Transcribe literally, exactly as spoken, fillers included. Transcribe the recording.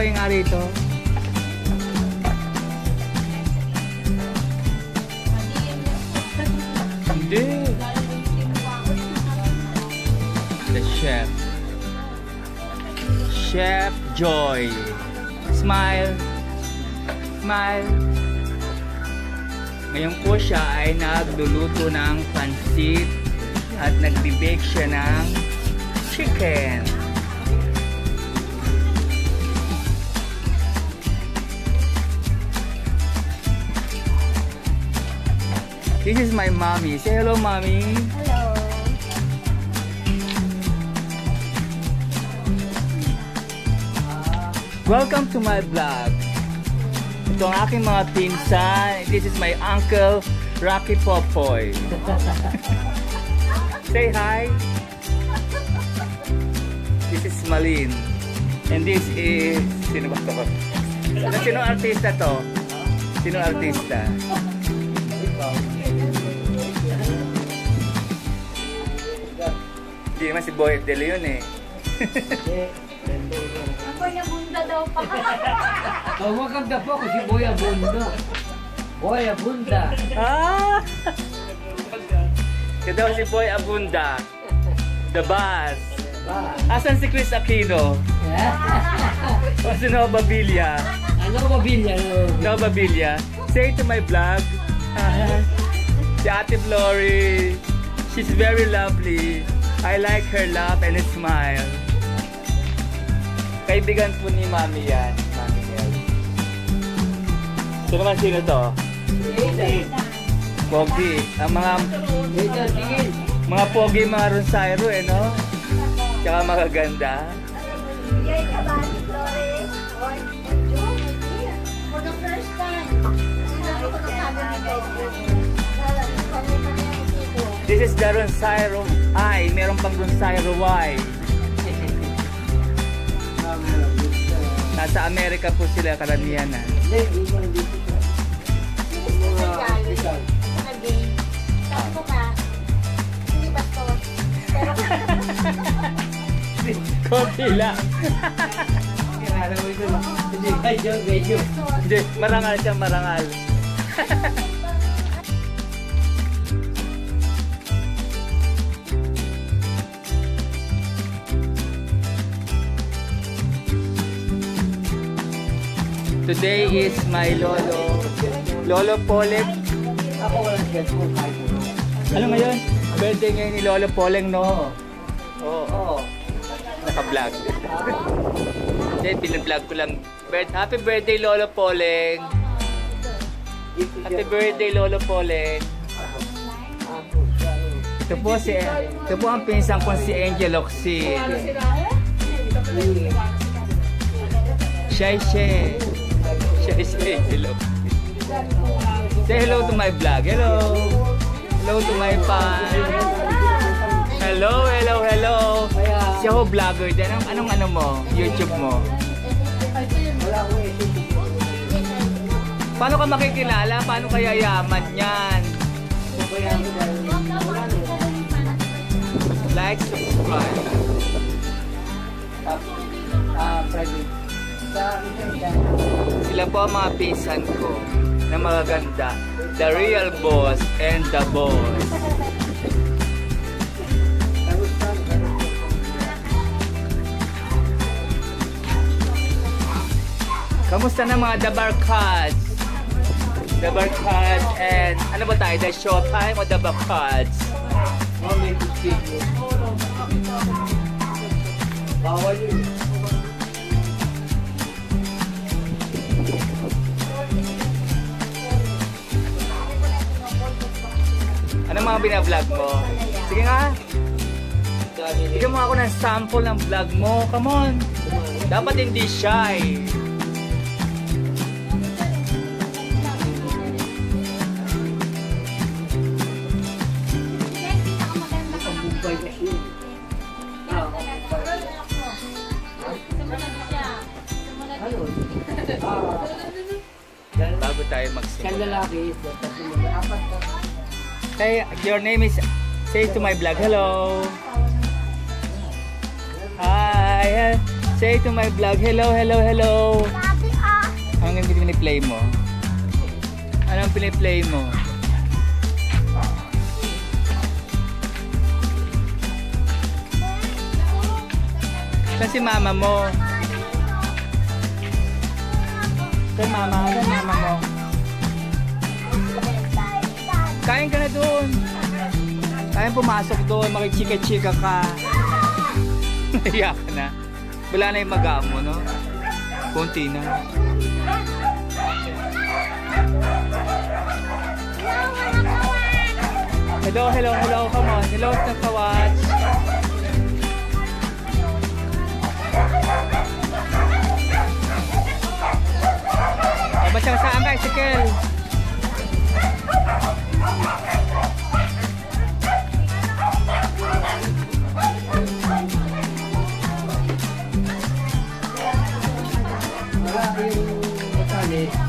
kayo nga rito. Hindi. The chef. Chef Joy. Smile. Smile. Ngayon po siya ay nagluluto ng pansit at nagbe-bake siya ng chicken. This is my mommy. Say hello, mommy. Hello. Welcome to my vlog. Ito ang aking mga pinsan. This is my uncle, Rocky Popoy. Say hi. This is Malin. And this is... Sino ba ito? Sino artista to? Sino artista? Hindi naman si Boy De Leon eh. Ang Boy Abunda daw pa. Tawagag na po ako si Boy Abunda. Boy Abunda. Ah! Ito daw si Boy Abunda. The boss. Asan si Chris Aquino? O si Nova Villa? Ano ba Villa? Nova Villa. Say to my vlog. Si Ate Flory. She's very lovely. I like her laugh and smile. Kaibigan po ni Mami yan. Mami yan. Ito naman sino to? Pogi. Ang mga mga pogi, mga Rosairo eh, no? Tsaka magaganda. Yay, kabali, Flores. For the first time. Sinabi ko na sabi ni guys. This is the Rosairo I. Meron pang Rosairo Y. Nasa Amerika po sila karamihan na. Konti lang. Hindi, marangal siya, marangal. Today is my lolo, Lolo Poleng. Ako walang guess mo kahit ano. Ano ngayon? Birthday ngayon ni Lolo Poleng, no? Oo. Oo. Naka-vlog. Hindi, pinablog ko lang. Happy birthday, Lolo Poleng. Happy birthday, Lolo Poleng. Ito po si, ito po ang pinsang ko si Angel Oxy. Shy Shy. Shy Shy Angel Oxy. Say hello to my vlog. Hello. Hello to my fans. Hello, hello, hello. Siya ho vlogger din. Anong, anong ano mo? YouTube mo? Paano ka makikilala? Paano kaya yaman yan? Like, subscribe. Sila po ang mga pinsan ko na magaganda. The real boss and the boss. Kamusta na mga The Barkads? The Barkads and ano ba tayo? The Showtime o The Barkads? Bawal yun. Ano mga binablog mo? Sige nga. Bigyan mo ako ng sample ng vlog mo. Come on. Dapat hindi shy. Bago tayo magsimula. Kan lalaki. Hey, your name is, say to my vlog, hello. Hi. Say to my vlog, hello, hello, hello. Sabi ah. Hanggang hindi piniplay mo. Anong piniplay mo? Saan si mama mo? Saan mama? Saan mama mo? Kain ka na doon. Kain pumasok doon, makichika-chika ka. Naiyak ka na. Wala na yung maga mo, no? Konti na. Hello, hello, hello, come on. Hello, Nakawatch. O, basyang saan ka, Ezekiel? Wala yung matali.